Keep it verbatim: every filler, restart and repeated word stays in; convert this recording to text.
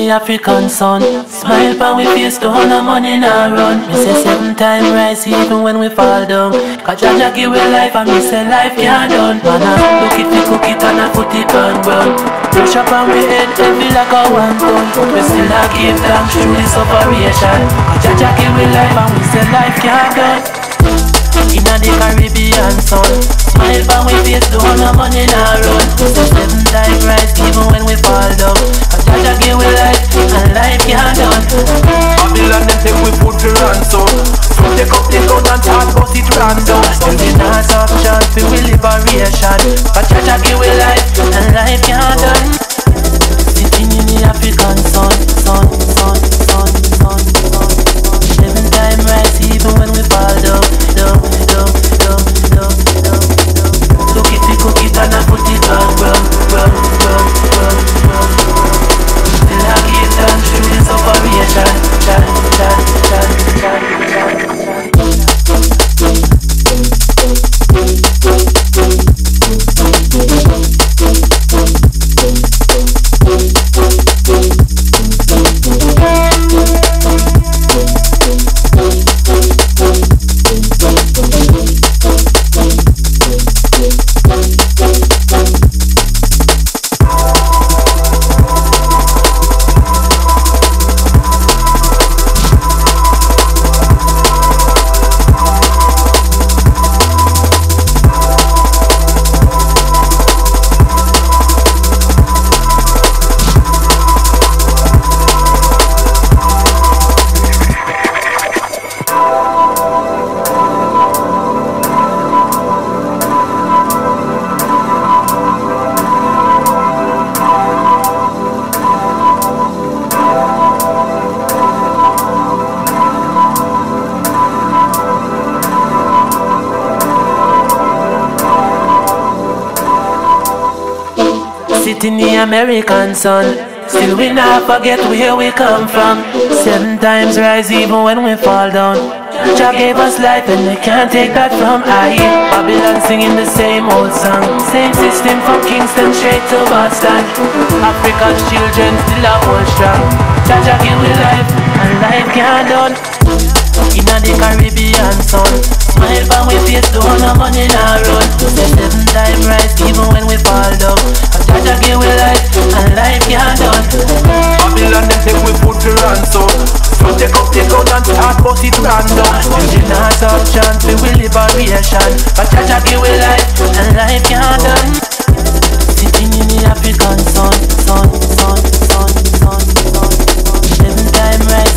the African sun. Smile pan we face, don't no money nah run. Me say seven time rise even when we fall down. Cause Jaja give we life and me say life can't done. Man I look it, we cook it and I put it on ground. Brush up on we head heavy like a one ton. We still a give thanks through this operation. Cause Jaja give we life and we say life can't done. Inna the Caribbean sun, smile pan we face, don't no money nah run. So seven time rise even when we fall down. Cause Jaja give we life and life can't done. Babylon them take we put to ransom. So take up the gun and start bust it random. Still we not have chance for we liberation. Cause Jaja give we life and life can't done. Sitting in the African sun, sun, sun, sun, sun, sun. Seven time rise even when we fall down, down, down, down, down, down, down. Look it, we cook it and I put it on ground, ground, ground, ground, ground, ground. Still I give thanks through this operation. Chan, chan, chan, chan, chan, chan. In the American sun, still we not forget where we come from. Seven times rise even when we fall down. Jah gave us life and they can't take that from I. Babylon singing the same old song. Same system from Kingston straight to Boston. Africa's children still a hold strong. Jah give we life and life can't done. Inna the Caribbean sun, smile pan we face, don't no money nah run. Say seven time rise even when we fall down. Jaja give we life and life can't done. Babylon them take we put to ransom. So take up the gun and start bust it random. Still we not have chance for we liberation. But Jaja give we life and life can't done. Sitting in the African sun, sun, sun, sun, sun, sun, sun. Seven time rise